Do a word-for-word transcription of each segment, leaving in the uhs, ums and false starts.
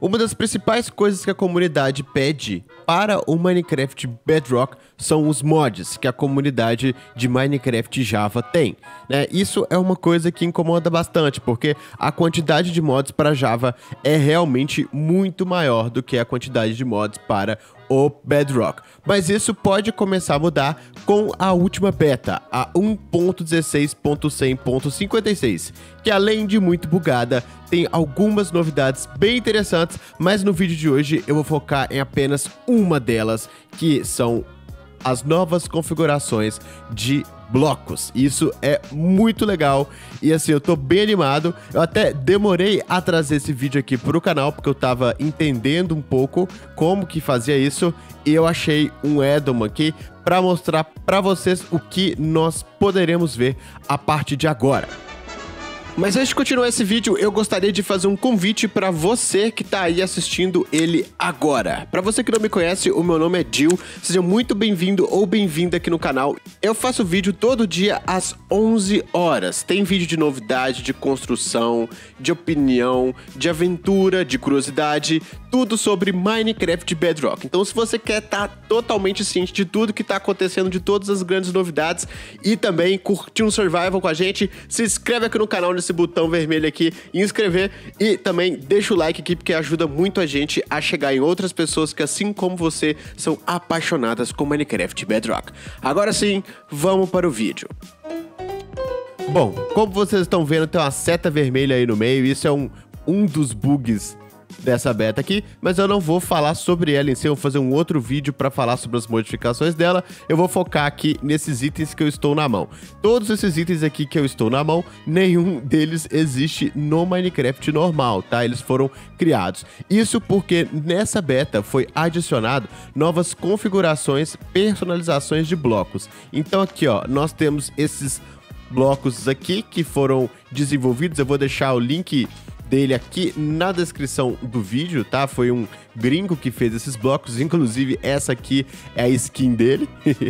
Uma das principais coisas que a comunidade pede para o Minecraft Bedrock são os mods que a comunidade de Minecraft Java tem, né? Isso é uma coisa que incomoda bastante, porque a quantidade de mods para Java é realmente muito maior do que a quantidade de mods para o Bedrock. Mas isso pode começar a mudar com a última beta, a um ponto dezesseis ponto cem ponto cinquenta e seis, que além de muito bugada, tem algumas novidades bem interessantes, mas no vídeo de hoje eu vou focar em apenas uma delas, que são as novas configurações de blocos. Isso é muito legal e assim, eu tô bem animado. Eu até demorei a trazer esse vídeo aqui pro canal, porque eu tava entendendo um pouco como que fazia isso, e eu achei um addon aqui para mostrar para vocês o que nós poderemos ver a partir de agora. Mas antes de continuar esse vídeo, eu gostaria de fazer um convite para você que tá aí assistindo ele agora. Para você que não me conhece, o meu nome é Jill, seja muito bem-vindo ou bem-vinda aqui no canal. Eu faço vídeo todo dia às onze horas. Tem vídeo de novidade, de construção, de opinião, de aventura, de curiosidade, tudo sobre Minecraft Bedrock. Então se você quer estar tá totalmente ciente de tudo que tá acontecendo, de todas as grandes novidades e também curtir um survival com a gente, se inscreve aqui no canal, esse botão vermelho aqui, inscrever, e também deixa o like aqui, porque ajuda muito a gente a chegar em outras pessoas que, assim como você, são apaixonadas com Minecraft Bedrock. Agora sim, vamos para o vídeo. Bom, como vocês estão vendo, tem uma seta vermelha aí no meio. Isso é um, um dos bugs dessa beta aqui, mas eu não vou falar sobre ela em si. Eu vou fazer um outro vídeo para falar sobre as modificações dela. Eu vou focar aqui nesses itens que eu estou na mão. Todos esses itens aqui que eu estou na mão, nenhum deles existe no Minecraft normal, tá? Eles foram criados. Isso porque nessa beta foi adicionado novas configurações, personalizações de blocos. Então aqui, ó, nós temos esses blocos aqui que foram desenvolvidos. Eu vou deixar o link dele aqui na descrição do vídeo, tá? Foi um gringo que fez esses blocos, inclusive essa aqui é a skin dele.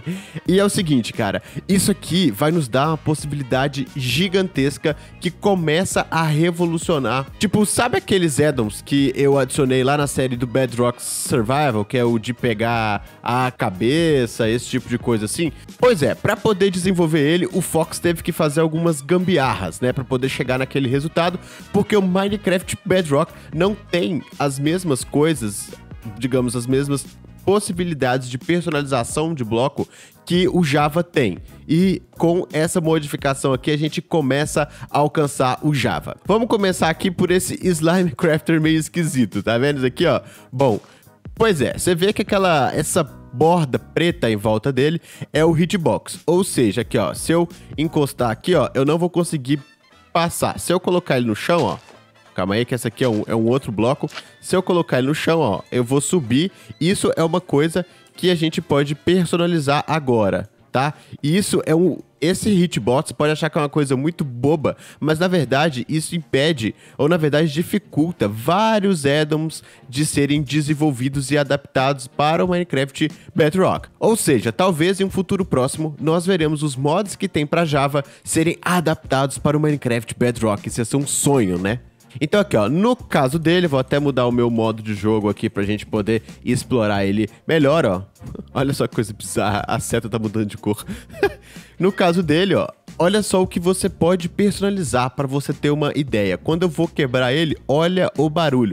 E é o seguinte, cara, isso aqui vai nos dar uma possibilidade gigantesca que começa a revolucionar. Tipo, sabe aqueles addons que eu adicionei lá na série do Bedrock Survival, que é o de pegar a cabeça, esse tipo de coisa assim? Pois é, pra poder desenvolver ele, o Fox teve que fazer algumas gambiarras, né, pra poder chegar naquele resultado, porque o Minecraft Bedrock não tem as mesmas coisas, digamos, as mesmas possibilidades de personalização de bloco que o Java tem. E com essa modificação aqui, a gente começa a alcançar o Java. Vamos começar aqui por esse Slime Crafter meio esquisito, tá vendo isso aqui, ó? Bom, pois é, você vê que aquela, essa borda preta em volta dele é o hitbox. Ou seja, aqui, ó, se eu encostar aqui, ó, eu não vou conseguir passar. Se eu colocar ele no chão, ó, calma aí que essa aqui é um, é um outro bloco. Se eu colocar ele no chão, ó, eu vou subir. Isso é uma coisa que a gente pode personalizar agora, tá? E isso é um... Esse hitbox pode achar que é uma coisa muito boba, mas na verdade isso impede, ou na verdade dificulta, vários addons de serem desenvolvidos e adaptados para o Minecraft Bedrock. Ou seja, talvez em um futuro próximo nós veremos os mods que tem para Java serem adaptados para o Minecraft Bedrock. Isso ia ser um sonho, né? Então aqui, ó, no caso dele, vou até mudar o meu modo de jogo aqui pra gente poder explorar ele melhor, ó. Olha só que coisa bizarra, a seta tá mudando de cor. No caso dele, ó, olha só o que você pode personalizar pra você ter uma ideia. Quando eu vou quebrar ele, olha o barulho.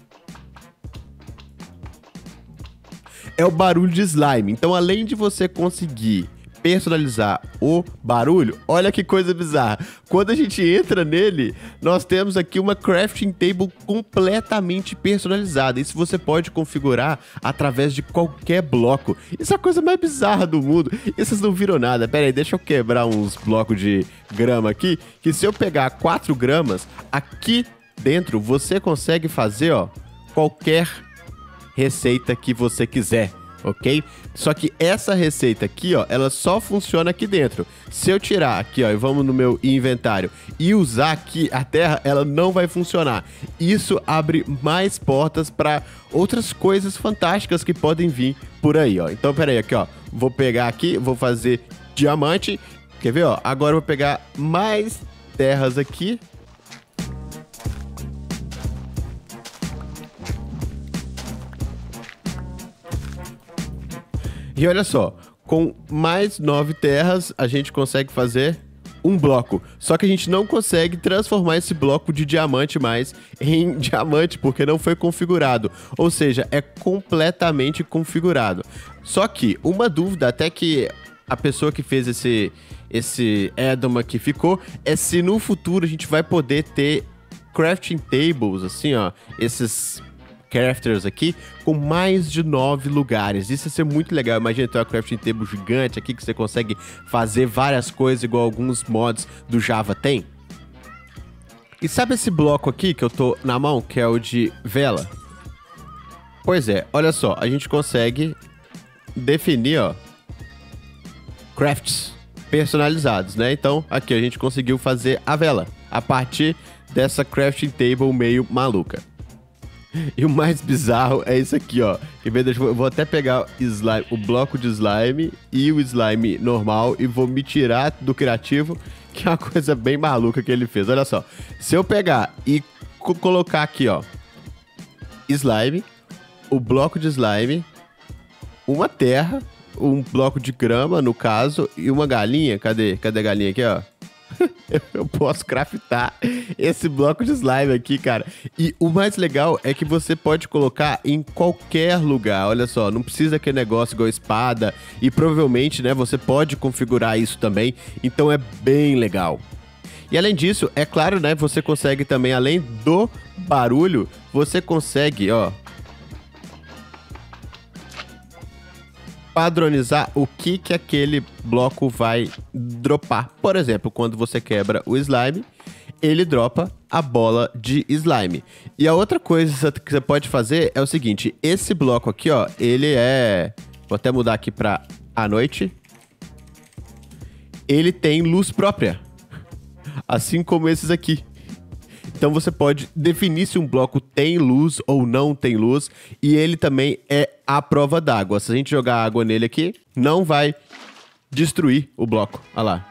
É o barulho de slime. Então, além de você conseguir personalizar o barulho, olha que coisa bizarra. Quando a gente entra nele, nós temos aqui uma crafting table completamente personalizada. Isso você pode configurar através de qualquer bloco. Isso é a coisa mais bizarra do mundo. E vocês não viram nada. Pera aí, deixa eu quebrar uns blocos de grama aqui, que se eu pegar quatro gramas, aqui dentro você consegue fazer, ó, qualquer receita que você quiser. Ok? Só que essa receita aqui, ó, ela só funciona aqui dentro. Se eu tirar aqui, ó, e vamos no meu inventário e usar aqui a terra, ela não vai funcionar. Isso abre mais portas para outras coisas fantásticas que podem vir por aí, ó. Então, pera aí, aqui, ó, vou pegar aqui, vou fazer diamante. Quer ver, ó? Agora eu vou pegar mais terras aqui. E olha só, com mais nove terras, a gente consegue fazer um bloco. Só que a gente não consegue transformar esse bloco de diamante mais em diamante, porque não foi configurado. Ou seja, é completamente configurado. Só que, uma dúvida, até que a pessoa que fez esse, esse addon aqui ficou, é se no futuro a gente vai poder ter crafting tables, assim, ó, esses crafters aqui, com mais de nove lugares. Isso ia ser muito legal. Imagina ter uma crafting table gigante aqui, que você consegue fazer várias coisas, igual alguns mods do Java tem. E sabe esse bloco aqui que eu tô na mão, que é o de vela? Pois é, olha só, a gente consegue definir, ó, crafts personalizados, né? Então, aqui a gente conseguiu fazer a vela, a partir dessa crafting table meio maluca. E o mais bizarro é isso aqui, ó. Eu vou até pegar slime, o bloco de slime e o slime normal e vou me tirar do criativo, que é uma coisa bem maluca que ele fez. Olha só, se eu pegar e co colocar aqui, ó, slime, o bloco de slime, uma terra, um bloco de grama, no caso, e uma galinha. Cadê? Cadê a galinha aqui, ó? Eu posso craftar esse bloco de slime aqui, cara. E o mais legal é que você pode colocar em qualquer lugar. Olha só, não precisa aquele negócio igual espada. E provavelmente, né, você pode configurar isso também. Então é bem legal. E além disso, é claro, né, você consegue também, além do barulho, você consegue, ó, padronizar o que que aquele bloco vai dropar. Por exemplo, quando você quebra o slime, ele dropa a bola de slime. E a outra coisa que você pode fazer é o seguinte, esse bloco aqui, ó, ele é... Vou até mudar aqui pra à noite. Ele tem luz própria, assim como esses aqui. Então você pode definir se um bloco tem luz ou não tem luz. E ele também é à prova d'água. Se a gente jogar água nele aqui, não vai destruir o bloco. Olha lá.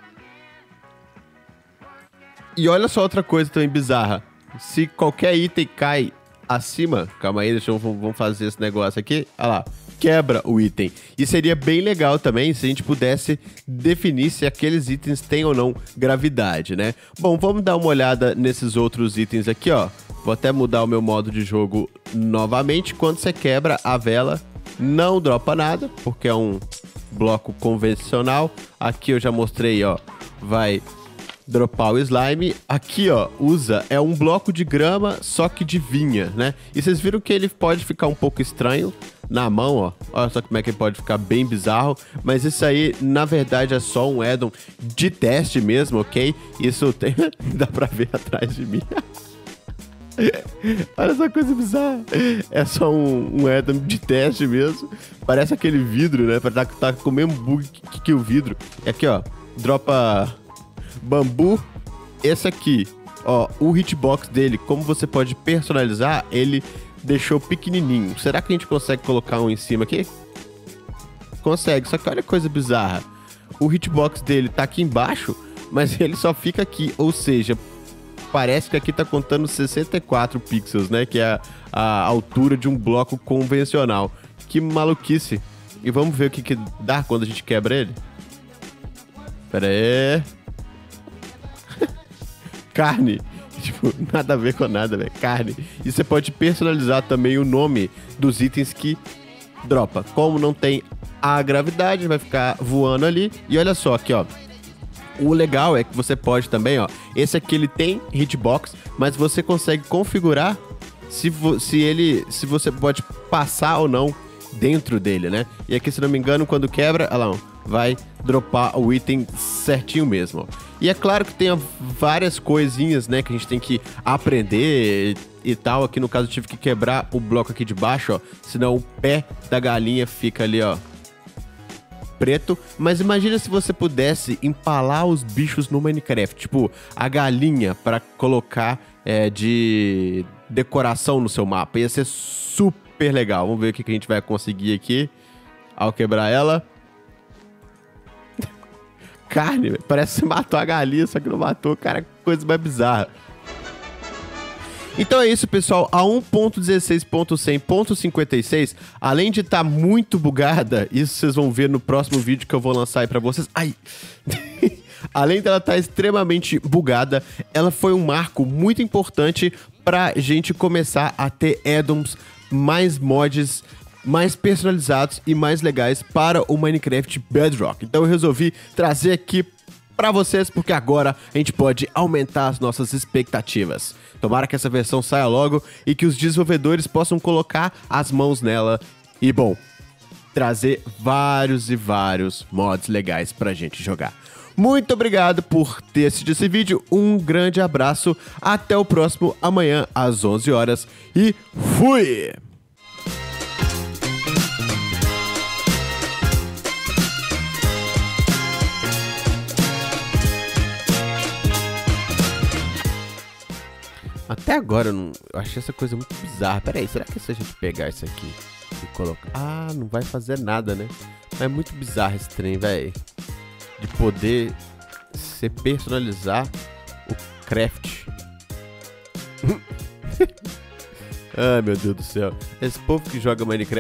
E olha só outra coisa também bizarra. Se qualquer item cai acima... Calma aí, deixa eu... Vamos fazer esse negócio aqui. Olha lá. Quebra o item. E seria bem legal também se a gente pudesse definir se aqueles itens têm ou não gravidade, né? Bom, vamos dar uma olhada nesses outros itens aqui, ó. Vou até mudar o meu modo de jogo novamente. Quando você quebra a vela, não dropa nada, porque é um bloco convencional. Aqui eu já mostrei, ó. Vai dropar o slime. Aqui, ó, usa, é um bloco de grama, só que de vinha, né? E vocês viram que ele pode ficar um pouco estranho na mão, ó. Olha só como é que ele pode ficar bem bizarro. Mas isso aí, na verdade, é só um addon de teste mesmo, ok? Isso tem... Dá pra ver atrás de mim. Olha essa coisa bizarra. É só um, um addon de teste mesmo. Parece aquele vidro, né? Tá, tá com o mesmo bug que, que o vidro. E aqui, ó, dropa... bambu. Esse aqui, ó, o hitbox dele, como você pode personalizar, ele deixou pequenininho. Será que a gente consegue colocar um em cima aqui? Consegue, só que olha que coisa bizarra. O hitbox dele tá aqui embaixo, mas ele só fica aqui, ou seja, parece que aqui tá contando sessenta e quatro pixels, né, que é a, a altura de um bloco convencional. Que maluquice. E vamos ver o que que dá quando a gente quebra ele. Pera aí. Carne. Tipo, nada a ver com nada, velho. Carne. E você pode personalizar também o nome dos itens que dropa. Como não tem a gravidade, vai ficar voando ali. E olha só aqui, ó. O legal é que você pode também, ó. Esse aqui ele tem hitbox, mas você consegue configurar se, vo se ele... Se você pode passar ou não dentro dele, né? E aqui, se não me engano, quando quebra... Olha lá, ó, vai dropar o item certinho mesmo, ó. E é claro que tem várias coisinhas, né, que a gente tem que aprender e tal. Aqui no caso eu tive que quebrar o bloco aqui de baixo, ó. Senão o pé da galinha fica ali, ó, preto. Mas imagina se você pudesse empalar os bichos no Minecraft. Tipo, a galinha para colocar é, de decoração no seu mapa. Ia ser super legal. Vamos ver o que a gente vai conseguir aqui ao quebrar ela. Carne, parece que você matou a galinha, só que não matou, cara, coisa mais bizarra. Então é isso, pessoal. A um ponto dezesseis ponto cem ponto cinquenta e seis, além de estar tá muito bugada, isso vocês vão ver no próximo vídeo que eu vou lançar aí pra vocês. Ai! Além dela estar tá extremamente bugada, ela foi um marco muito importante pra gente começar a ter add-ons, mais mods, mais personalizados e mais legais para o Minecraft Bedrock. Então eu resolvi trazer aqui para vocês, porque agora a gente pode aumentar as nossas expectativas. Tomara que essa versão saia logo e que os desenvolvedores possam colocar as mãos nela e, bom, trazer vários e vários mods legais pra gente jogar. Muito obrigado por ter assistido esse vídeo, um grande abraço, até o próximo amanhã às onze horas e fui! Até agora eu, não, eu achei essa coisa muito bizarra. Pera aí, será que se a gente pegar isso aqui e colocar... Ah, não vai fazer nada, né? Mas é muito bizarro esse trem, velho. De poder se personalizar o craft. Ai, meu Deus do céu. Esse povo que joga Minecraft